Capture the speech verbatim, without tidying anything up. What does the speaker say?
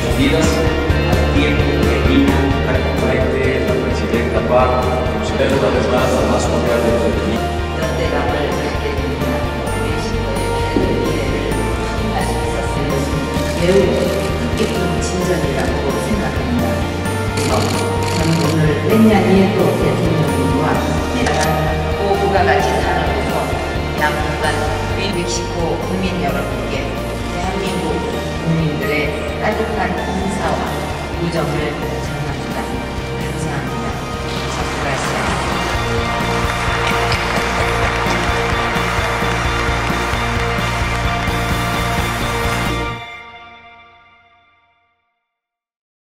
sus vidas al tiempo que vino a comprometer la presidenta Paz. Considero una vez más la más cordial de los enemigos. 연대감을 갖게 됩니다. 우리 시도에 힘할 수 있었어요. 매우 뜻깊은 진전이라고 생각합니다. 저는 오늘 랭냐니의 또 대통령님과 호구가 같이 살아서 양국간 멕시코 국민 여러분께 대한민국 국민들의 따뜻한 인사와 우정을